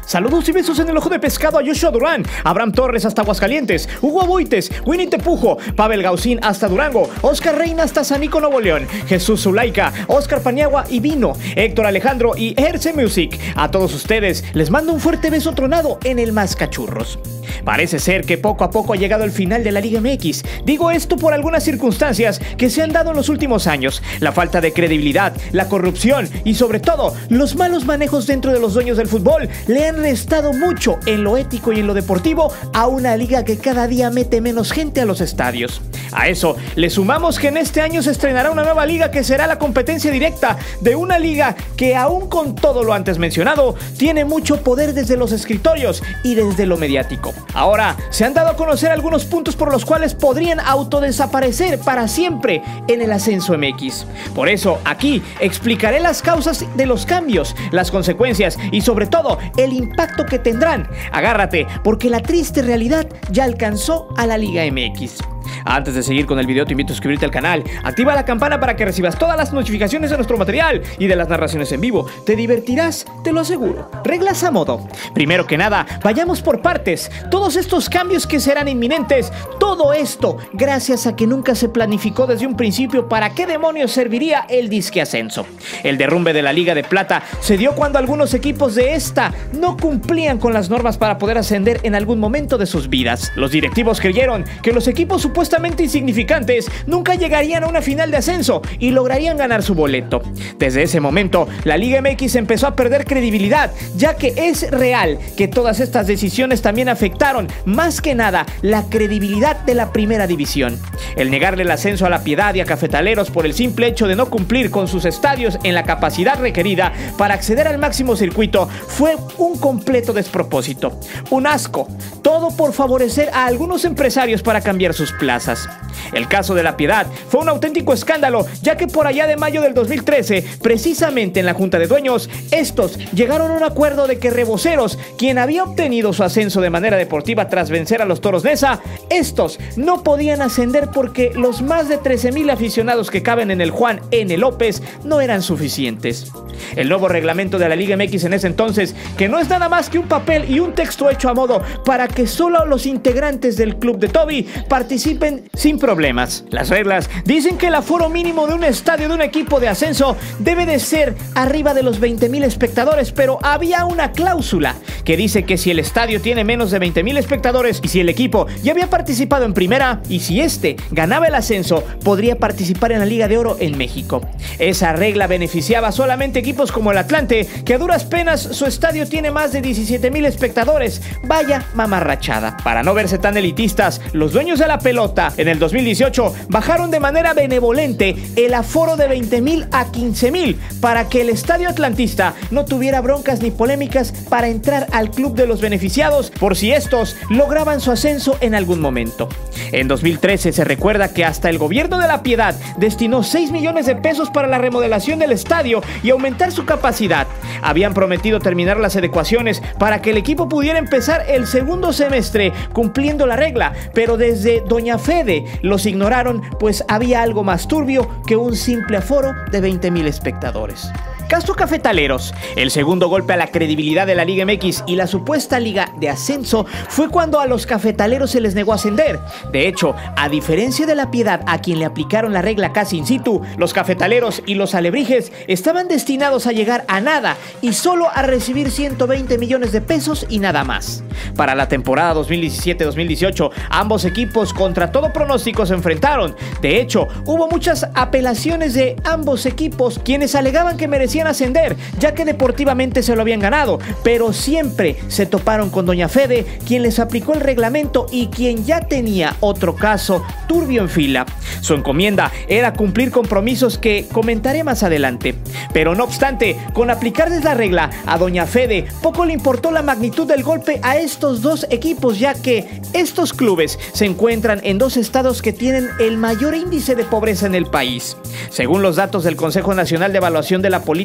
Saludos y besos en el ojo de pescado a Joshua Durán, Abraham Torres hasta Aguascalientes, Hugo Aboites, Winnie Tepujo, Pavel Gaucín hasta Durango, Oscar Reina hasta Sanico, Nuevo León, Jesús Zulaika, Oscar Paniagua y Vino, Héctor Alejandro y Herce Music. A todos ustedes les mando un fuerte beso tronado en el mascachurros. Parece ser que poco a poco ha llegado el final de la Liga MX. Digo esto por algunas circunstancias que se han dado en los últimos años. La falta de credibilidad, la corrupción y sobre todo los malos manejos dentro de los dueños del fútbol le han restado mucho en lo ético y en lo deportivo a una liga que cada día mete menos gente a los estadios. A eso le sumamos que en este año se estrenará una nueva liga que será la competencia directa de una liga que, aún con todo lo antes mencionado, tiene mucho poder desde los escritorios y desde lo mediático. Ahora se han dado a conocer algunos puntos por los cuales podrían autodesaparecer para siempre en el Ascenso MX. Por eso aquí explicaré las causas de los cambios, las consecuencias y sobre todo el impacto que tendrán. Agárrate, porque la triste realidad ya alcanzó a la Liga MX. Antes de seguir con el video, te invito a suscribirte al canal, activa la campana para que recibas todas las notificaciones de nuestro material y de las narraciones en vivo. Te divertirás, te lo aseguro. Reglas a modo. Primero que nada, vayamos por partes. Todos estos cambios que serán inminentes, todo esto gracias a que nunca se planificó desde un principio para qué demonios serviría el disque ascenso. El derrumbe de la Liga de Plata se dio cuando algunos equipos de esta no cumplían con las normas para poder ascender en algún momento de sus vidas. Los directivos creyeron que los equipos supuestamente insignificantes nunca llegarían a una final de ascenso y lograrían ganar su boleto. Desde ese momento, la Liga MX empezó a perder credibilidad, ya que es real que todas estas decisiones también afectaron más que nada la credibilidad de la primera división. El negarle el ascenso a La Piedad y a Cafetaleros por el simple hecho de no cumplir con sus estadios en la capacidad requerida para acceder al máximo circuito fue un completo despropósito, un asco, todo por favorecer a algunos empresarios para cambiar sus plazas. El caso de La Piedad fue un auténtico escándalo, ya que por allá de mayo del 2013, precisamente en la Junta de Dueños, estos llegaron a un acuerdo de que Reboceros, quien había obtenido su ascenso de manera deportiva tras vencer a los Toros Neza, estos no podían ascender porque los más de 13,000 aficionados que caben en el Juan N. López no eran suficientes. El nuevo reglamento de la Liga MX en ese entonces, que no es nada más que un papel y un texto hecho a modo para que solo los integrantes del club de Toby participen sin problemas. Las reglas dicen que el aforo mínimo de un estadio de un equipo de ascenso debe de ser arriba de los 20,000 espectadores, pero había una cláusula que dice que si el estadio tiene menos de 20,000 espectadores y si el equipo ya había participado en primera y si este ganaba el ascenso, podría participar en la Liga de Oro en México. Esa regla beneficiaba solamente equipos como el Atlante, que a duras penas su estadio tiene más de 17,000 espectadores. Vaya mamarrachada. Para no verse tan elitistas, los dueños de la pelota en el 2018 bajaron de manera benevolente el aforo de 20,000 a 15,000 para que el estadio atlantista no tuviera broncas ni polémicas para entrar al club de los beneficiados por si estos lograban su ascenso en algún momento. En 2013 se recuerda que hasta el gobierno de La Piedad destinó 6 millones de pesos para la remodelación del estadio y aumentar su capacidad. Habían prometido terminar las adecuaciones para que el equipo pudiera empezar el segundo semestre cumpliendo la regla, pero desde Doña Fede los ignoraron, pues había algo más turbio que un simple aforo de 20,000 espectadores. Caso Cafetaleros. El segundo golpe a la credibilidad de la Liga MX y la supuesta Liga de Ascenso fue cuando a los cafetaleros se les negó ascender. De hecho, a diferencia de La Piedad, a quien le aplicaron la regla casi in situ, los cafetaleros y los alebrijes estaban destinados a llegar a nada y solo a recibir 120 millones de pesos y nada más. Para la temporada 2017-2018, ambos equipos contra todo pronóstico se enfrentaron. De hecho, hubo muchas apelaciones de ambos equipos, quienes alegaban que merecían ascender, ya que deportivamente se lo habían ganado, pero siempre se toparon con Doña Fede, quien les aplicó el reglamento y quien ya tenía otro caso turbio en fila. Su encomienda era cumplir compromisos que comentaré más adelante. Pero no obstante, con aplicarles la regla a Doña Fede, poco le importó la magnitud del golpe a estos dos equipos, ya que estos clubes se encuentran en dos estados que tienen el mayor índice de pobreza en el país. Según los datos del Consejo Nacional de Evaluación de la Política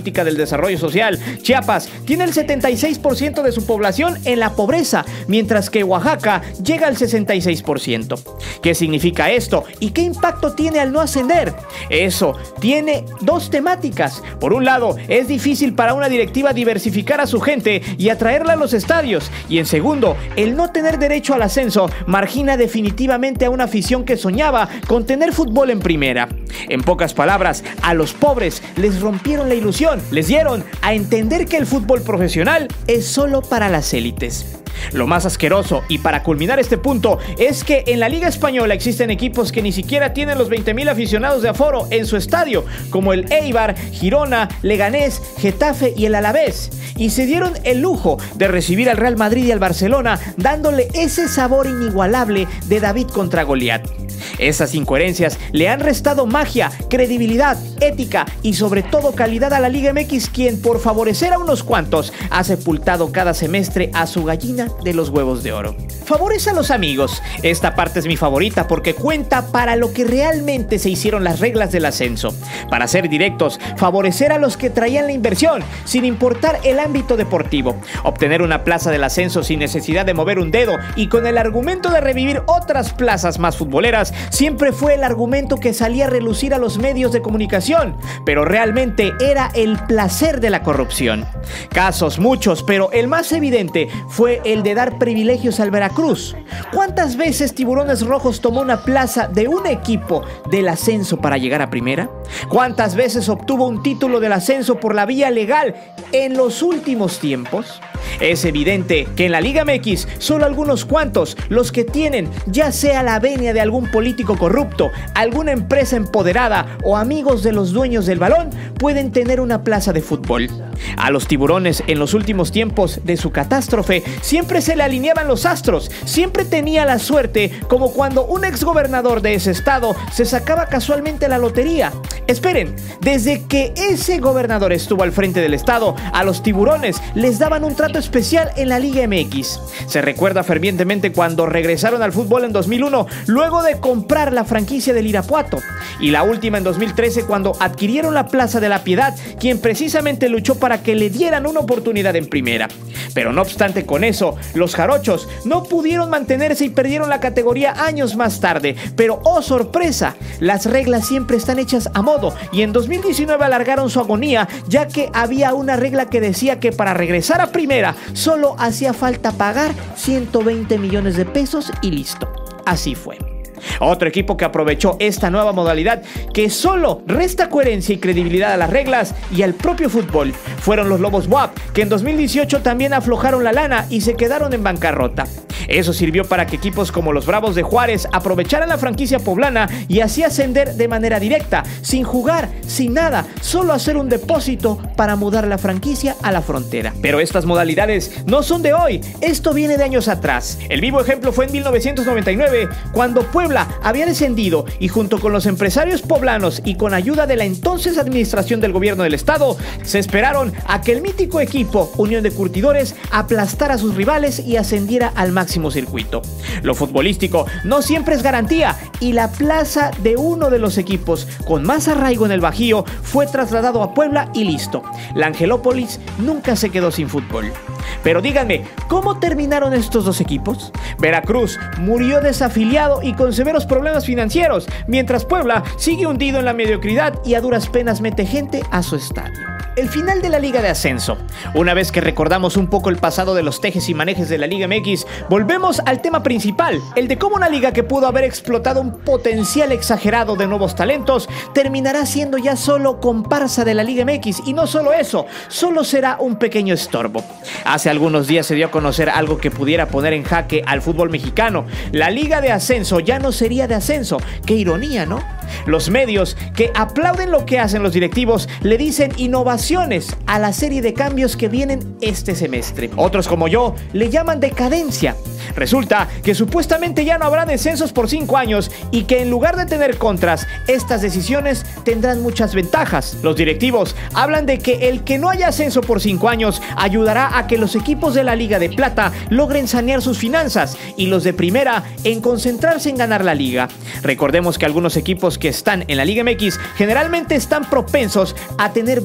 política del desarrollo social, Chiapas tiene el 76% de su población en la pobreza, mientras que Oaxaca llega al 66%. ¿Qué significa esto y qué impacto tiene al no ascender? Eso tiene dos temáticas. Por un lado, es difícil para una directiva diversificar a su gente y atraerla a los estadios. Y en segundo, el no tener derecho al ascenso margina definitivamente a una afición que soñaba con tener fútbol en primera. En pocas palabras, a los pobres les rompieron la ilusión, les dieron a entender que el fútbol profesional es solo para las élites. Lo más asqueroso, y para culminar este punto, es que en la Liga Española existen equipos que ni siquiera tienen los 20,000 aficionados de aforo en su estadio, como el Eibar, Girona, Leganés, Getafe y el Alavés, y se dieron el lujo de recibir al Real Madrid y al Barcelona, dándole ese sabor inigualable de David contra Goliat. Esas incoherencias le han restado magia, credibilidad, ética y sobre todo calidad a la Liga MX, quien por favorecer a unos cuantos ha sepultado cada semestre a su gallina de los huevos de oro. Favorece a los amigos. Esta parte es mi favorita porque cuenta para lo que realmente se hicieron las reglas del ascenso. Para ser directos, favorecer a los que traían la inversión, sin importar el ámbito deportivo. Obtener una plaza del ascenso sin necesidad de mover un dedo y con el argumento de revivir otras plazas más futboleras, siempre fue el argumento que salía a relucir a los medios de comunicación, pero realmente era el placer de la corrupción. Casos muchos, pero el más evidente fue el de dar privilegios al Veracruz. ¿Cuántas veces Tiburones Rojos tomó una plaza de un equipo del ascenso para llegar a primera? ¿Cuántas veces obtuvo un título del ascenso por la vía legal en los últimos tiempos? Es evidente que en la Liga MX solo algunos cuantos, los que tienen ya sea la venia de algún político corrupto, alguna empresa empoderada o amigos de los dueños del balón, pueden tener una plaza de fútbol. A los Tiburones en los últimos tiempos de su catástrofe siempre se le alineaban los astros, siempre tenía la suerte, como cuando un exgobernador de ese estado se sacaba casualmente la lotería. Esperen, desde que ese gobernador estuvo al frente del estado, a los Tiburones les daban un trato especial en la Liga MX. Se recuerda fervientemente cuando regresaron al fútbol en 2001, luego de comprar la franquicia del Irapuato, y la última en 2013 cuando adquirieron la Plaza de la Piedad, quien precisamente luchó para que le dieran una oportunidad en primera. Pero no obstante con eso, los jarochos no pudieron mantenerse y perdieron la categoría años más tarde. Pero ¡oh sorpresa! Las reglas siempre están hechas a modo, y en 2019 alargaron su agonía, ya que había una regla que decía que para regresar a primera solo hacía falta pagar 120 millones de pesos y listo. Así fue. Otro equipo que aprovechó esta nueva modalidad, que solo resta coherencia y credibilidad a las reglas y al propio fútbol, fueron los Lobos BUAP, que en 2018 también aflojaron la lana y se quedaron en bancarrota. Eso sirvió para que equipos como los Bravos de Juárez aprovecharan la franquicia poblana y así ascender de manera directa, sin jugar, sin nada, solo hacer un depósito para mudar la franquicia a la frontera. Pero estas modalidades no son de hoy, esto viene de años atrás. El vivo ejemplo fue en 1999, cuando Puebla había descendido y junto con los empresarios poblanos y con ayuda de la entonces administración del gobierno del estado, se esperaron a que el mítico equipo Unión de Curtidores aplastara a sus rivales y ascendiera al máximo circuito. Lo futbolístico no siempre es garantía, y la plaza de uno de los equipos con más arraigo en el Bajío fue trasladado a Puebla y listo. La Angelópolis nunca se quedó sin fútbol. Pero díganme, ¿cómo terminaron estos dos equipos? Veracruz murió desafiliado y con severos problemas financieros, mientras Puebla sigue hundido en la mediocridad y a duras penas mete gente a su estadio. El final de la Liga de Ascenso. Una vez que recordamos un poco el pasado de los tejes y manejes de la Liga MX, volvemos al tema principal, el de cómo una liga que pudo haber explotado un potencial exagerado de nuevos talentos, terminará siendo ya solo comparsa de la Liga MX, y no solo eso, solo será un pequeño estorbo. Hace algunos días se dio a conocer algo que pudiera poner en jaque al fútbol mexicano. La Liga de Ascenso ya no sería de ascenso. Qué ironía, ¿no? Los medios, que aplauden lo que hacen los directivos, le dicen innovaciones a la serie de cambios que vienen este semestre. Otros, como yo, le llaman decadencia. Resulta que supuestamente ya no habrá descensos por 5 años y que en lugar de tener contras, estas decisiones tendrán muchas ventajas. Los directivos hablan de que el que no haya ascenso por 5 años ayudará a que los equipos de la Liga de Plata logren sanear sus finanzas y los de Primera en concentrarse en ganar la liga. Recordemos que algunos equipos que están en la Liga MX generalmente están propensos a tener broncas financieras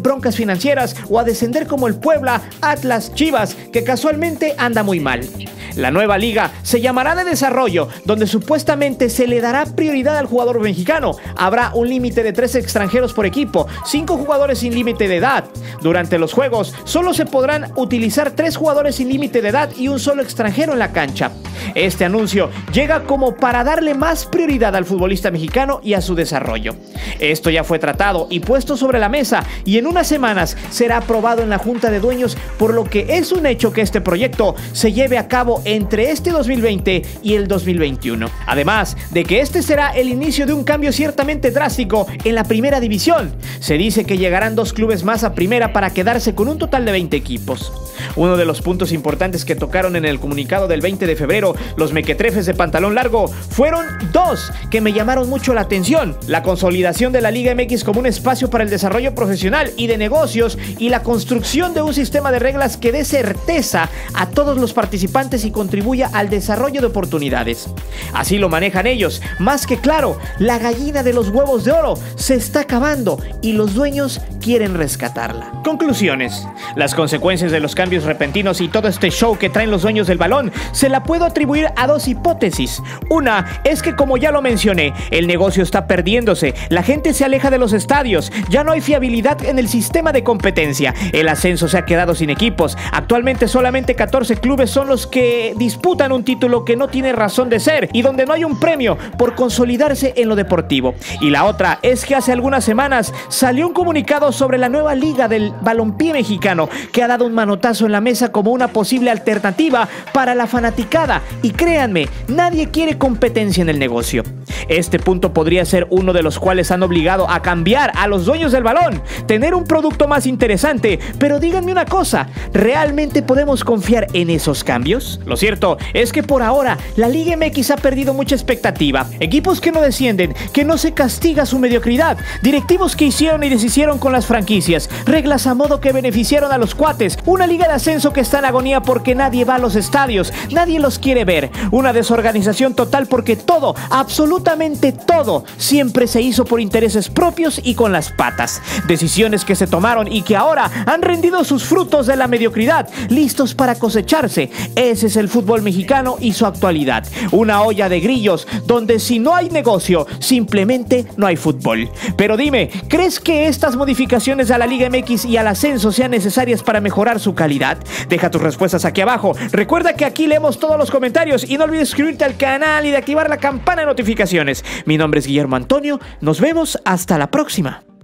financieras o a descender como el Puebla, Atlas, Chivas, que casualmente anda muy mal. La nueva liga se llamará de desarrollo, donde supuestamente se le dará prioridad al jugador mexicano. Habrá un límite de 3 extranjeros por equipo, 5 jugadores sin límite de edad. Durante los juegos solo se podrán utilizar 3 jugadores sin límite de edad y un solo extranjero en la cancha. Este anuncio llega como para darle más prioridad al futbolista mexicano y a su desarrollo. Esto ya fue tratado y puesto sobre la mesa y en unas semanas será aprobado en la Junta de Dueños, por lo que es un hecho que este proyecto se lleve a cabo entre este 2020 y el 2021. Además de que este será el inicio de un cambio ciertamente drástico en la primera división. Se dice que llegarán 2 clubes más a primera para quedarse con un total de 20 equipos. Uno de los puntos importantes que tocaron en el comunicado del 20 de febrero los mequetrefes de pantalón largo fueron 2 que me llamaron mucho la atención: la consolidación de la Liga MX como un espacio para el desarrollo profesional y de negocios, y la construcción de un sistema de reglas que dé certeza a todos los participantes y contribuya al desarrollo de oportunidades. Así lo manejan ellos. Más que claro, la gallina de los huevos de oro se está acabando y los dueños quieren rescatarla. Conclusiones. Las consecuencias de los cambios repentinos y todo este show que traen los dueños del balón se la puedo atribuir a 2 hipótesis. Una es que, como ya lo mencioné, el negocio está perdiéndose, la gente se aleja de los estadios, ya no hay fiabilidad en el sistema de competencia, el ascenso se ha quedado sin equipos, actualmente solamente 14 clubes son los que disputan un título que no tiene razón de ser y donde no hay un premio por consolidarse en lo deportivo. Y la otra es que hace algunas semanas salió un comunicado sobre la nueva liga del balompié mexicano que ha dado un manotazo en la mesa como una posible alternativa para la fanaticada, y créanme, nadie quiere competencia en el negocio. Este punto podría ser uno de los cuales han obligado a cambiar a los dueños del balón, tener un producto más interesante, pero díganme una cosa, ¿realmente podemos confiar en esos cambios? Lo cierto es que por ahora la Liga MX ha perdido mucha expectativa. Equipos que no descienden, que no se castiga su mediocridad, directivos que hicieron y deshicieron con las franquicias, reglas a modo que beneficiaron a los cuates, una liga de ascenso que está en agonía porque nadie va a los estadios, nadie los quiere ver, una desorganización total porque todo, absolutamente todo, siempre se hizo por intereses propios y con las patas. Decisiones que se tomaron y que ahora han rendido sus frutos de la mediocridad, listos para cosecharse. Ese es el fútbol mexicano y su actualidad. Una olla de grillos donde si no hay negocio, simplemente no hay fútbol. Pero dime, ¿crees que estas modificaciones a la Liga MX y al ascenso sean necesarias para mejorar su calidad? Deja tus respuestas aquí abajo. Recuerda que aquí leemos todos los comentarios y no olvides suscribirte al canal y de activar la campana de notificaciones. Mi nombre es Guillermo Antonio. Nos vemos hasta la próxima.